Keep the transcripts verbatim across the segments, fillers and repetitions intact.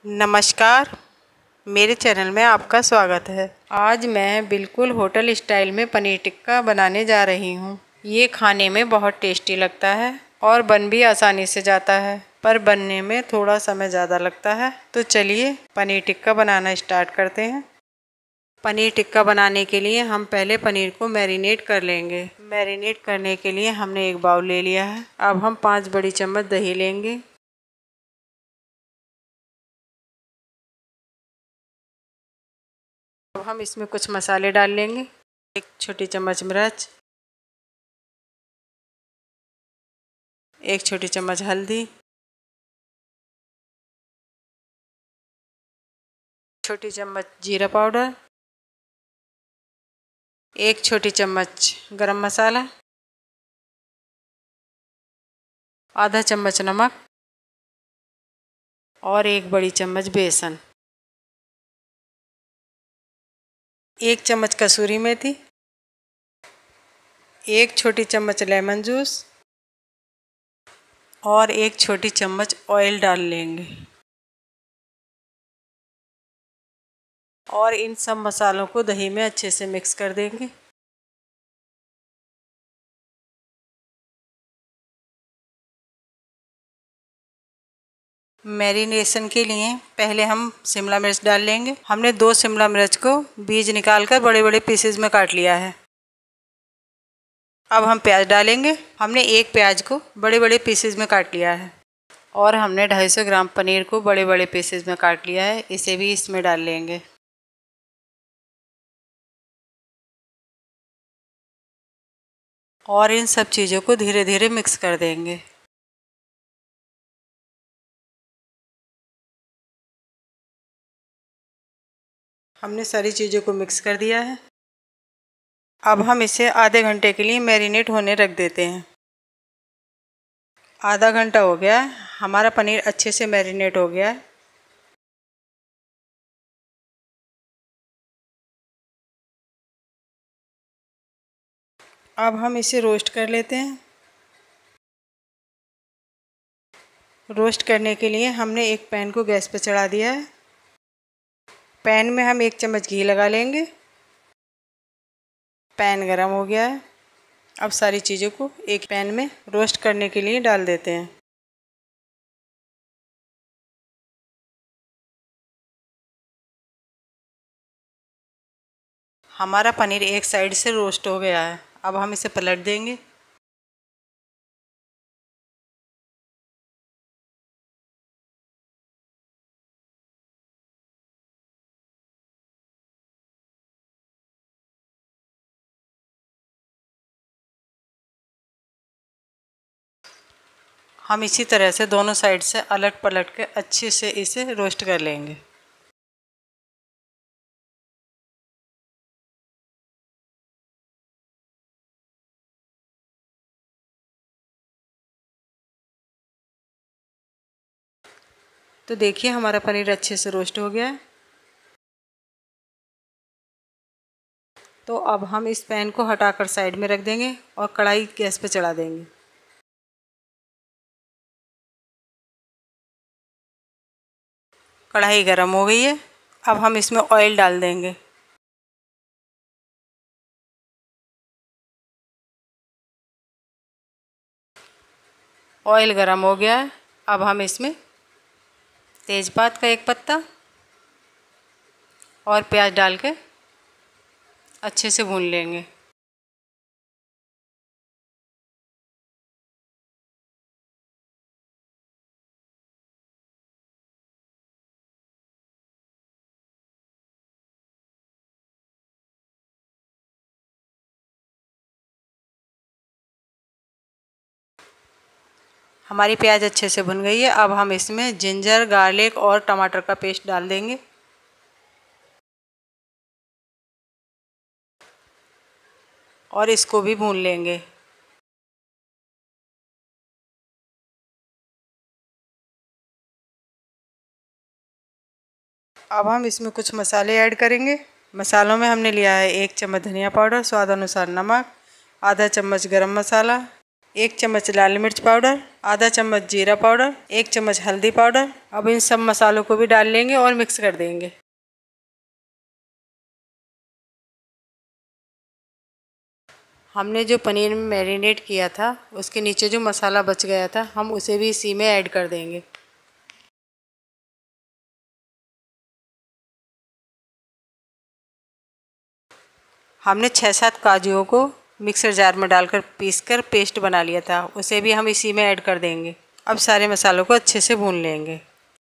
नमस्कार, मेरे चैनल में आपका स्वागत है। आज मैं बिल्कुल होटल स्टाइल में पनीर टिक्का बनाने जा रही हूँ। ये खाने में बहुत टेस्टी लगता है और बन भी आसानी से जाता है, पर बनने में थोड़ा समय ज़्यादा लगता है। तो चलिए पनीर टिक्का बनाना स्टार्ट करते हैं। पनीर टिक्का बनाने के लिए हम पहले पनीर को मैरिनेट कर लेंगे। मैरिनेट करने के लिए हमने एक बाउल ले लिया है। अब हम पाँच बड़ी चम्मच दही लेंगे। अब हम इसमें कुछ मसाले डाल लेंगे। एक छोटी चम्मच मिर्च, एक छोटी चम्मच हल्दी, छोटी चम्मच जीरा पाउडर, एक छोटी चम्मच गरम मसाला, आधा चम्मच नमक और एक बड़ी चम्मच बेसन, एक चम्मच कसूरी मेथी, एक छोटी चम्मच लेमन जूस और एक छोटी चम्मच ऑयल डाल लेंगे। और इन सब मसालों को दही में अच्छे से मिक्स कर देंगे। मैरिनेशन के लिए पहले हम शिमला मिर्च डाल लेंगे। हमने दो शिमला मिर्च को बीज निकालकर बड़े बड़े पीसेज में काट लिया है। अब हम प्याज डालेंगे। हमने एक प्याज को बड़े बड़े पीसेज में काट लिया है और हमने दो सौ पचास ग्राम पनीर को बड़े बड़े पीसेज में काट लिया है। इसे भी इसमें डाल लेंगे। और इन सब चीज़ों को धीरे धीरे मिक्स कर देंगे। हमने सारी चीज़ों को मिक्स कर दिया है। अब हम इसे आधे घंटे के लिए मैरिनेट होने रख देते हैं। आधा घंटा हो गया, हमारा पनीर अच्छे से मैरिनेट हो गया है। अब हम इसे रोस्ट कर लेते हैं। रोस्ट करने के लिए हमने एक पैन को गैस पर चढ़ा दिया है। पैन में हम एक चम्मच घी लगा लेंगे। पैन गरम हो गया है। अब सारी चीज़ों को एक पैन में रोस्ट करने के लिए डाल देते हैं। हमारा पनीर एक साइड से रोस्ट हो गया है। अब हम इसे पलट देंगे। हम इसी तरह से दोनों साइड से अलट पलट के अच्छे से इसे रोस्ट कर लेंगे। तो देखिए हमारा पनीर अच्छे से रोस्ट हो गया है। तो अब हम इस पैन को हटाकर साइड में रख देंगे और कढ़ाई गैस पे चढ़ा देंगे। कढ़ाई गरम हो गई है। अब हम इसमें ऑयल डाल देंगे। ऑयल गरम हो गया है। अब हम इसमें तेज़पात का एक पत्ता और प्याज डाल के अच्छे से भून लेंगे। हमारी प्याज अच्छे से भुन गई है। अब हम इसमें जिंजर, गार्लिक और टमाटर का पेस्ट डाल देंगे। और इसको भी भून लेंगे। अब हम इसमें कुछ मसाले ऐड करेंगे। मसालों में हमने लिया है एक चम्मच धनिया पाउडर, स्वाद अनुसार नमक, आधा चम्मच गरम मसाला, एक चम्मच लाल मिर्च पाउडर, आधा चम्मच जीरा पाउडर, एक चम्मच हल्दी पाउडर। अब इन सब मसालों को भी डाल लेंगे और मिक्स कर देंगे। हमने जो पनीर में मैरिनेट किया था उसके नीचे जो मसाला बच गया था हम उसे भी इसी में ऐड कर देंगे। हमने छः सात काजुओं को मिक्सर जार में डालकर पीसकर पेस्ट बना लिया था, उसे भी हम इसी में ऐड कर देंगे। अब सारे मसालों को अच्छे से भून लेंगे।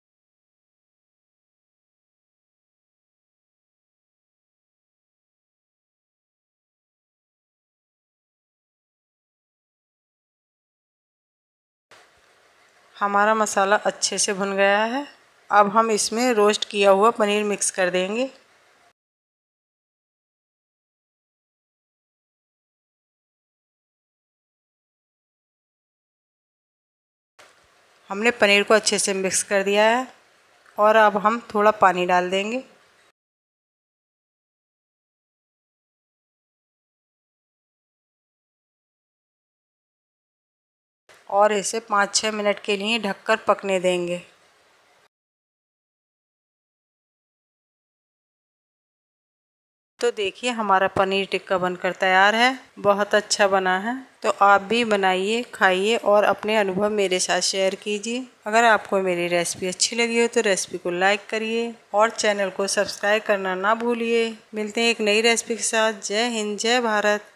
हमारा मसाला अच्छे से भुन गया है। अब हम इसमें रोस्ट किया हुआ पनीर मिक्स कर देंगे। हमने पनीर को अच्छे से मिक्स कर दिया है और अब हम थोड़ा पानी डाल देंगे। और इसे पाँच छः मिनट के लिए ढककर पकने देंगे। तो देखिए हमारा पनीर टिक्का बनकर तैयार है। बहुत अच्छा बना है। तो आप भी बनाइए, खाइए और अपने अनुभव मेरे साथ शेयर कीजिए। अगर आपको मेरी रेसिपी अच्छी लगी हो तो रेसिपी को लाइक करिए और चैनल को सब्सक्राइब करना ना भूलिए। मिलते हैं एक नई रेसिपी के साथ। जय हिंद, जय भारत।